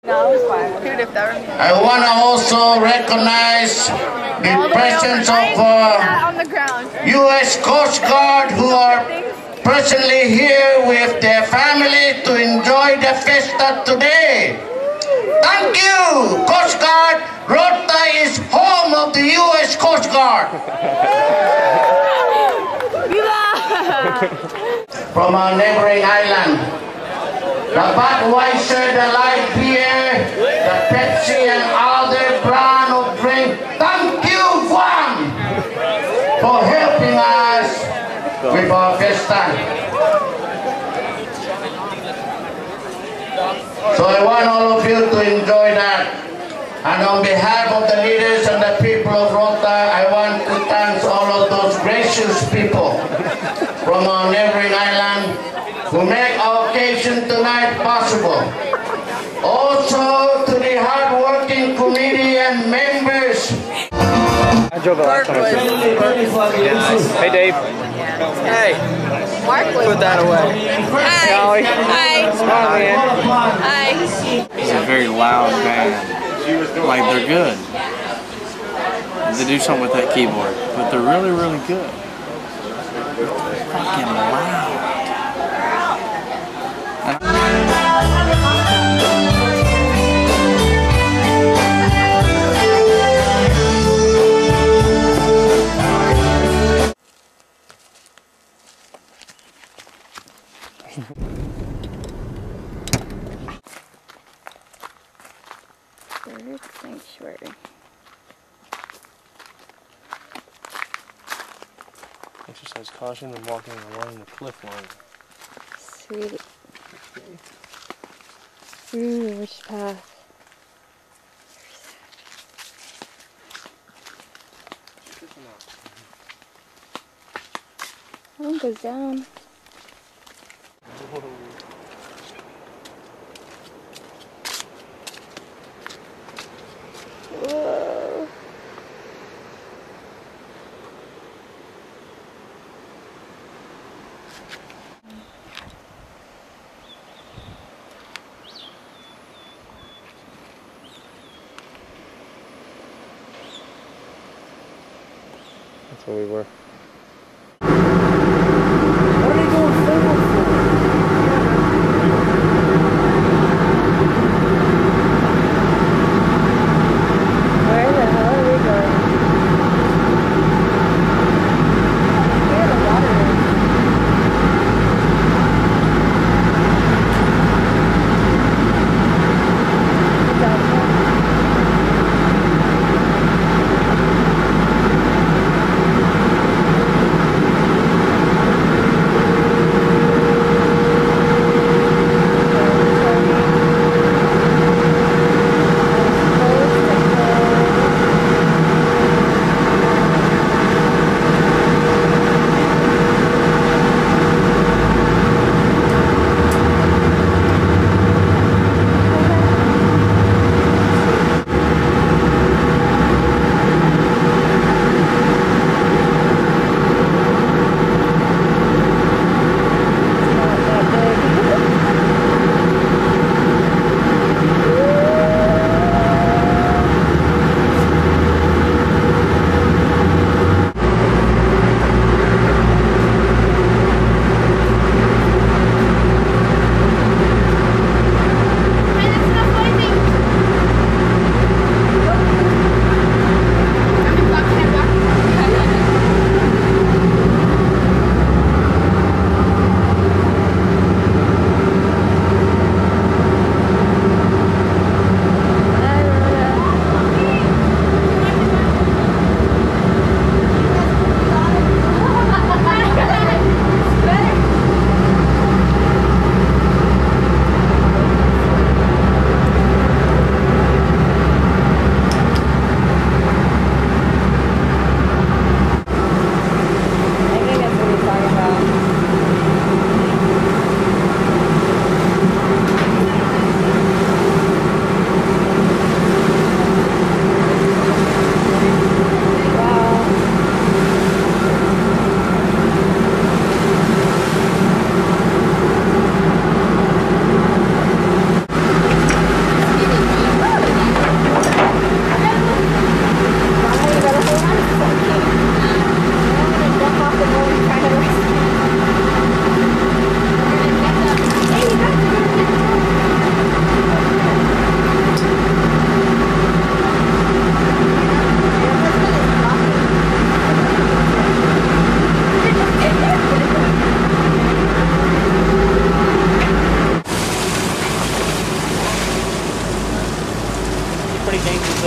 I want to also recognize the presence of U.S. Coast Guard who are presently here with their family to enjoy the festa today. Thank you, Coast Guard. Rota is home of the U.S. Coast Guard. From our neighboring island, the Budweiser, the light beer, the Pepsi and other brand of drink. Thank you, Guam, for helping us with our festa. So I want all of you to enjoy that. And on behalf of the leaders and the people of Rota, I want to thank all of those gracious people from our neighboring island who make our occasion tonight possible. Also to the hard-working committee and members. I drove the last time I saw you. Hey, Dave. Hey. Mark would put that away. Hi. Golly. Hi. Smile, man. Hi. It's a very loud band. Like, they're good. They do something with that keyboard, but they're really, really good. Fucking loud. Bird sanctuary. Exercise caution when walking along the cliff line. Sweet. Ooh, which path? That one goes down. Whoa. That's where we were. pretty dangerous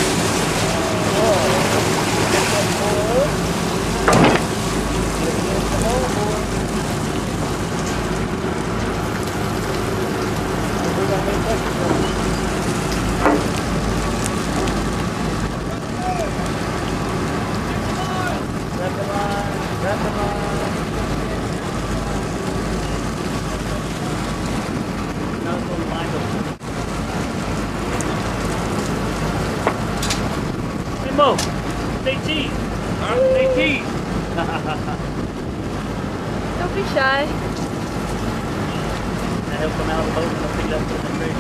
Mo, say cheese. Say cheese. Don't be shy. And he'll come out of the boat and he'll pick it up to the tree.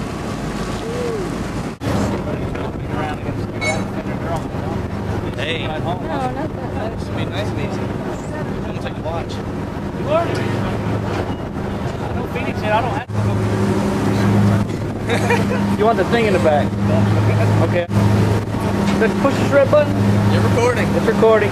Hey. No, not that much. This will be nice and easy. I'm gonna take a watch. You are? I don't Phoenix yet. I don't have to. You want the thing in the back? Okay. Let's push this red button. You're recording. It's recording.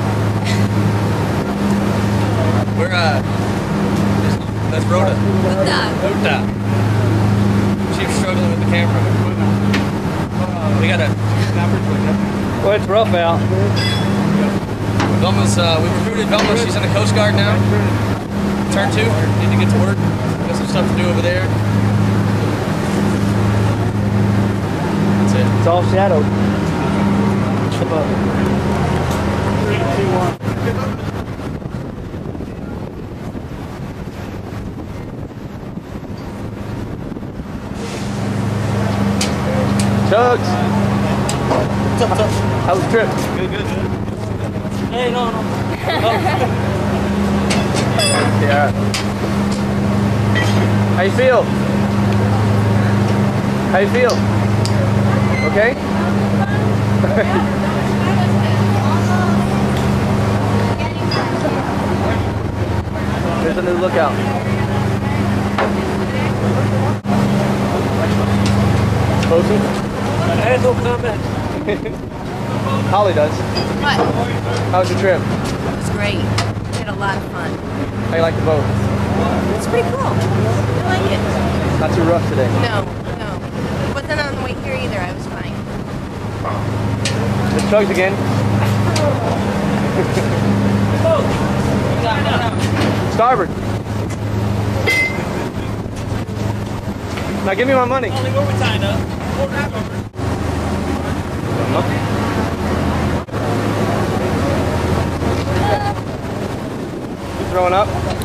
We're that's Rota. Rota. She's struggling with the camera. We gotta. Well, it's rough out. Velma's, we recruited Velma. She's in the Coast Guard now. Turn 2. Need to get to work. Got some stuff to do over there. That's it. It's all shadowed. 3, 2, 1. Chugs. What's up? How was the trip? Good. Hey, no. Yeah. How you feel? How you feel? Okay? There's a new lookout. Closer? I had no comment. Holly does. What? How was your trip? It was great. We had a lot of fun. How you like the boat? It's pretty cool. I like it. Not too rough today. No. It wasn't on the way here either. I was fine. Let's chugs again. Starboard. Now give me my money. Only where we tied up. You throwing up?